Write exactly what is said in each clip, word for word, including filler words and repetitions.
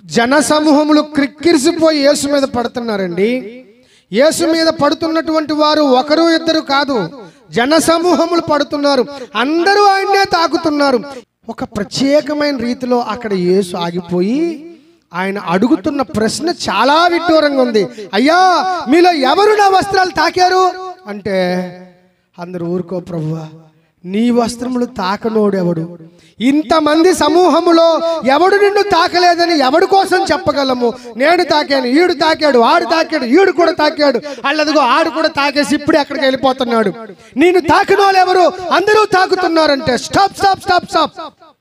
జన సమూహములు క్రిక్కిరిసిపోయి యేసు మీద పడుతున్నారండి. యేసు మీద పడుతున్నటువంటి వారు ఒకరు ఇద్దరు కాదు, జన సమూహములు పడుతున్నారు. అందరూ ఆయన్నే తాకుతున్నారు. ఒక ప్రత్యేకమైన రీతిలో అక్కడ యేసు ఆగిపోయి ఆయన అడుగుతున్న ప్రశ్న చాలా విడ్డూరంగా ఉంది. అయ్యా, మీలో ఎవరు నా వస్త్రాలు తాకారు అంటే అందరూ ఊరుకో ప్రభువా, నీ వస్త్రములు తాకనోడెవడు? ఇంతమంది సమూహములో ఎవడు నిన్ను తాకలేదని ఎవడి కోసం చెప్పగలము? నేను తాకాను, ఈడు తాకాడు, ఆడు తాకాడు, ఈడు కూడా తాకాడు, అల్లదిగో ఆడు కూడా తాకేసి ఇప్పుడే అక్కడికి వెళ్ళిపోతున్నాడు. నేను తాకినోళ్ళు ఎవరు? అందరూ తాకుతున్నారంటే స్టాప్ స్టాప్ స్టాప్ స్టాప్.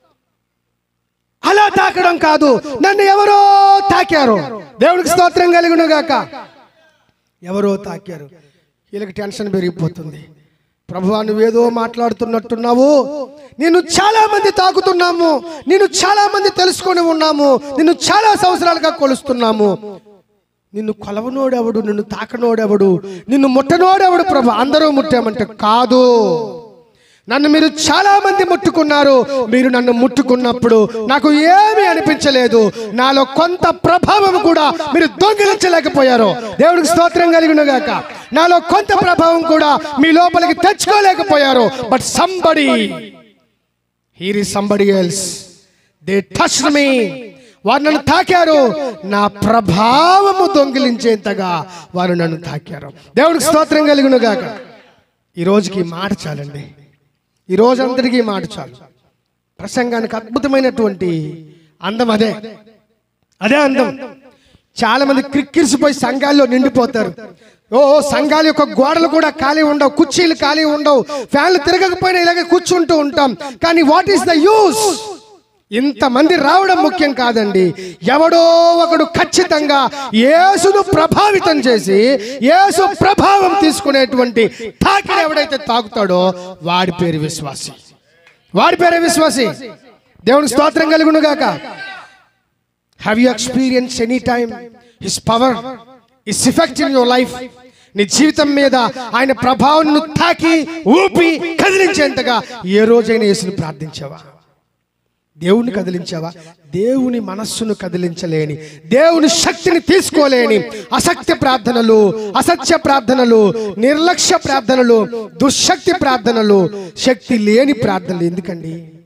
అలా తాకడం కాదు, నన్ను ఎవరో తాకారు. దేవుడికి స్తోత్రం కలుగును గాక. ఎవరో తాకారు. వీళ్ళకి టెన్షన్ పెరిగిపోతుంది. ప్రభువా, నువ్వేదో మాట్లాడుతున్నట్టున్నావు, నిన్ను చాలా మంది తాకుతున్నాము, నిన్ను చాలా మంది తెలుసుకొని ఉన్నాము, నిన్ను చాలా సంవత్సరాలుగా కొలుస్తున్నాము. నిన్ను కొలవనోడెవడు? నిన్ను తాకనోడెవడు? నిన్ను ముట్టనోడెవడు ప్రభు? అందరూ ముట్టామంటే కాదు, నన్ను మీరు చాలా మంది ముట్టుకున్నారు. మీరు నన్ను ముట్టుకున్నప్పుడు నాకు ఏమీ అనిపించలేదు. నాలో కొంత ప్రభావం కూడా మీరు దొంగిలించలేకపోయారు. దేవుడికి స్తోత్రం కలుగును గాక. నాలో కొంత ప్రభావం కూడా మీ లోపలికి తెచ్చుకోలేకపోయారు. But somebody, here is somebody else, they touched me. వారు నన్ను తాకారు, నా ప్రభావము దొంగిలించేంతగా వారు నన్ను తాకారు. దేవుడికి స్తోత్రం కలుగును గాక. ఈ రోజుకి మాట చాలండి, ఈ రోజు అందరికీ మాట చాలు. ప్రసంగానికి అద్భుతమైనటువంటి అందం అదే, అదే అందం. చాలా మంది క్రిక్కిరిసిపోయి సంఘాల్లో నిండిపోతారు. ఓ సంఘాల యొక్క గోడలు కూడా ఖాళీ ఉండవు, కుర్చీలు ఖాళీ ఉండవు, ఫ్యాన్లు తిరగకపోయినా ఇలాగే కూర్చుంటూ ఉంటాం. కానీ వాట్ ఈస్ ద యూస్? ఇంతమంది రావడం ముఖ్యం కాదండి. ఎవడో ఒకడు ఖచ్చితంగా యేసును ప్రభావితం చేసి యేసు ప్రభావం తీసుకునేటువంటి తాకిడి ఎవడైతే తాకుతాడో వాడి పేరు విశ్వాసి, వాడి పేరే విశ్వాసి. దేవుని స్తోత్రం కలుగును గాక. Have you experience any time his power, his effect in your life? నీ జీవితం మీద ఆయన ప్రభావం తాకి ఊపి కదిలించేంతగా ఏ రోజైనా యేసుని ప్రార్థించావా? దేవుని కదిలించావా? దేవుని మనస్సును కదిలించలేని, దేవుని శక్తిని తీసుకోలేని అసత్య ప్రార్థనలు, అసత్య ప్రార్థనలు, నిర్లక్ష్య ప్రార్థనలు, దుశ్శక్తి ప్రార్థనలు, శక్తి లేని ప్రార్థనలు ఎందుకండి?